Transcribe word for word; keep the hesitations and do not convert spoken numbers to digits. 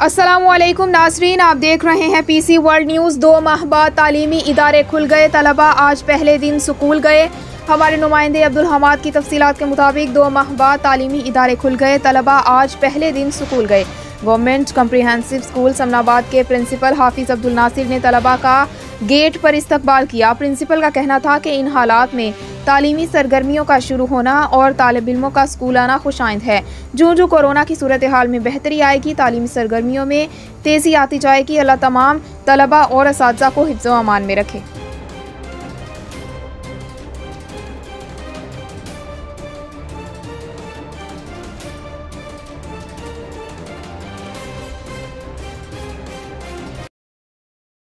अस्सलामुअलैकुम नाज़रीन, आप देख रहे हैं पीसी वर्ल्ड न्यूज़। दो माह बाद तालीमी इदारे खुल गए, तलबा आज पहले दिन स्कूल गए। हमारे नुमाइंदे अब्दुल हमाद की तफसीलात के मुताबिक दो माह बाद तालीमी इदारे खुल गए, तलबा आज पहले दिन स्कूल गए। गवर्नमेंट कम्प्रिहेंसिव स्कूल समनाबाद के प्रिंसिपल हाफिज अब्दुल नासिर ने तलबा का गेट पर इस्तकबाल किया। प्रिंसिपल का कहना था कि इन हालात में तालीमी सरगर्मियों का शुरू होना और तालिब इल्मों का स्कूल आना खुशाइंद है। जो जो कोरोना की सूरत हाल में बेहतरी आएगी, तालीमी सरगर्मियों में तेज़ी आती जाएगी। अल्लाह तमाम तलबा और असातिज़ा को हिफ्ज़ व अमान में रखे।